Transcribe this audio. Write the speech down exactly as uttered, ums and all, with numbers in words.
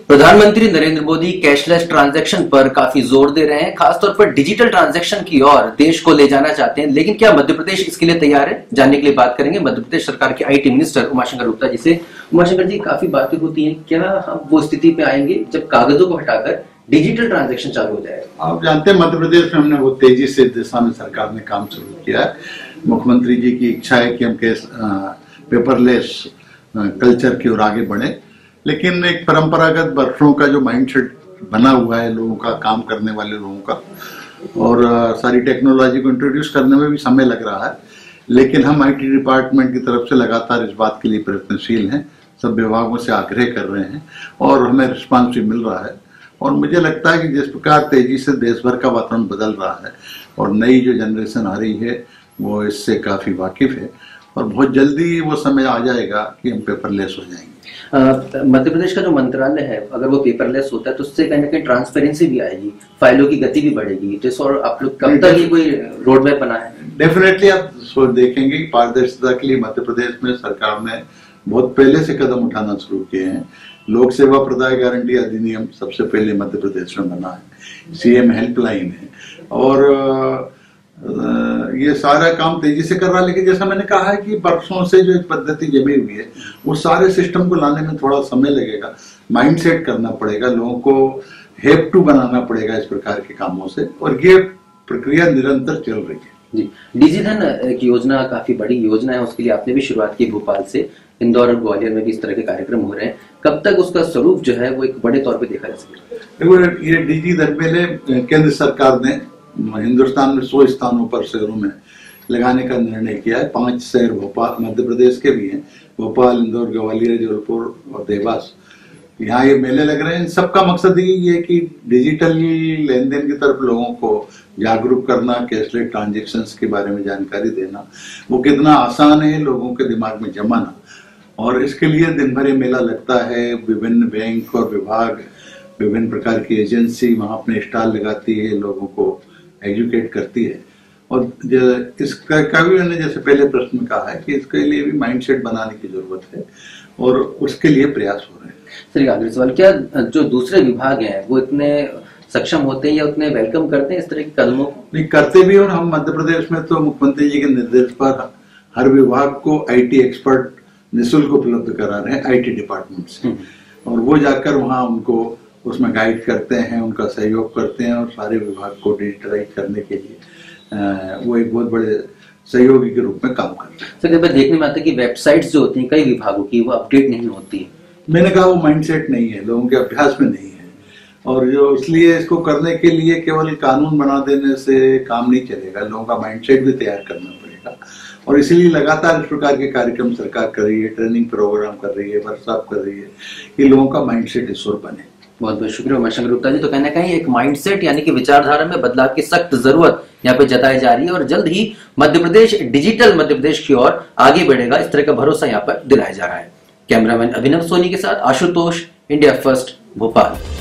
प्रधानमंत्री Narendra Modi cashless transaction पर काफी जोर दे रहे हैं, खासतौर पर डिजिटल ट्रांजैक्शन की ओर देश को ले जाना चाहते हैं। लेकिन क्या मध्य प्रदेश इसके लिए तैयार है? जानने के लिए बात करेंगे मध्य प्रदेश सरकार के आईटी मिनिस्टर उमाशंकर गुप्ता जी से। उमाशंकर जी, काफी बातें होती हैं, क्या हम वो स्थिति पे आएंगे जब कागजों को हटाकर डिजिटल ट्रांजैक्शन चालू हो जाएगा? आप जानते हैं मध्य प्रदेश में हमने वो तेजी से दिशा में सरकार ने काम शुरू किया है। मुख्यमंत्री जी की इच्छा है कि हम केस पेपरलेस कल्चर की ओर आगे बढ़े, लेकिन एक परंपरागत वर्षों का जो माइंडसेट बना हुआ है लोगों का, काम करने वाले लोगों का, और सारी टेक्नोलॉजी को इंट्रोड्यूस करने में भी समय लग रहा है। लेकिन हम आईटी डिपार्टमेंट की तरफ से लगातार इस बात के लिए प्रयत्नशील हैं, सब विभागों से आग्रह कर रहे हैं और हमें रिस्पांस भी मिल रहा है। और मुझे लगता है कि जिस प्रकार तेजी से देश भर का वातावरण बदल रहा है और नई जो जनरेशन आ रही है वो इससे काफी वाकिफ है और बहुत जल्दी वो समय आ जाएगा कि हम पेपरलेस हो जाएंगे। मध्य प्रदेश का जो मंत्रालय है, अगर वो पेपरलेस होता है तो उससे कहीं ना कहीं ट्रांसपेरेंसी भी आएगी, फाइलों की गति भी बढ़ेगी। तो और आप लोग कब तक ये कोई रोड मैप बना है? डेफिनेटली आप देखेंगे कि पारदर्शिता के लिए मध्य प्रदेश में सरकार ने बहुत पहले से कदम उठाना शुरू किए हैं। लोक सेवा प्रदाय गारंटी अधिनियम सबसे पहले मध्य प्रदेश में बना है, सीएम हेल्पलाइन है और ये सारा काम तेजी से कर रहा है। लेकिन जैसा मैंने कहा है कि वर्षों से जो एक पद्धति जमी हुई है उस सारे सिस्टम को लाने में थोड़ा समय लगेगा, माइंडसेट करना पड़ेगा, लोगों को हेप टू बनाना पड़ेगा इस प्रकार के कामों से, और ये प्रक्रिया निरंतर चल रही है। जी, डिजिधन एक योजना काफी बड़ी योजना है, उसके लिए आपने भी शुरुआत की भोपाल से। इंदौर और ग्वालियर में भी इस तरह के कार्यक्रम हो रहे हैं। कब तक उसका स्वरूप जो है वो एक बड़े तौर पे देखा जा सकेगा? देखो, ये डिजिधन पहले केंद्र सरकार ने हिंदुस्तान में सौ स्थानों पर शहरों में लगाने का निर्णय किया है। पांच शहर भोपाल मध्य प्रदेश के भी हैं, भोपाल, इंदौर, ग्वालियर, जबलपुर और देवास। यहाँ ये मेले लग रहे हैं। सबका मकसद ये है कि डिजिटल लेन देन की तरफ लोगों को जागरूक करना, कैशलेस ट्रांजेक्शन्स के बारे में जानकारी देना, वो कितना आसान है लोगों के दिमाग में जमाना। और इसके लिए दिन भर ये मेला लगता है। विभिन्न बैंक और विभाग, विभिन्न प्रकार की एजेंसी वहां अपने स्टॉल लगाती है, लोगों को एजुकेट करती है। और इसका का भी मैंने जैसे पहले प्रश्न में कहा है कि इसके लिए भी माइंडसेट बनाने की जरूरत है और उसके लिए प्रयास हो रहे हैं। सर, आखिरी सवाल, क्या जो दूसरे विभाग हैं वो इतने सक्षम होते हैं या उतने वेलकम करते हैं इस तरह के कदमों को? नहीं, करते भी। और हम मध्य प्रदेश में तो मुख्यमंत्री जी के निर्देश पर हर विभाग को आईटी एक्सपर्ट निःशुल्क उपलब्ध करा रहे हैं आईटी डिपार्टमेंट से, और वो जाकर वहां उनको उसमें गाइड करते हैं, उनका सहयोग करते हैं और सारे विभाग को डिजिटलाइज करने के लिए वो एक बहुत बड़े सहयोगी के रूप में काम करते हैं। सर, कई देखने में आता है कि वेबसाइट्स जो होती हैं कई विभागों की वो अपडेट नहीं होती है। मैंने कहा वो माइंडसेट नहीं है, लोगों के अभ्यास में नहीं है, और जो इसलिए इसको करने के लिए केवल कानून बना देने से काम नहीं चलेगा, लोगों का माइंडसेट भी तैयार करना पड़ेगा। और इसीलिए लगातार इस प्रकार के कार्यक्रम सरकार कर रही है, ट्रेनिंग प्रोग्राम कर रही है, वर्कशॉप कर रही है कि लोगों का माइंडसेट इस ओर बने। बहुत बहुत शुक्रिया उमाशंकर गुप्ता जी। तो कहना कहीं एक माइंडसेट यानी कि विचारधारा में बदलाव की सख्त जरूरत यहाँ पे जताई जा रही है और जल्द ही मध्य प्रदेश डिजिटल मध्य प्रदेश की ओर आगे बढ़ेगा, इस तरह का भरोसा यहाँ पर दिलाया जा रहा है। कैमरामैन अभिनव सोनी के साथ आशुतोष, इंडिया फर्स्ट, भोपाल।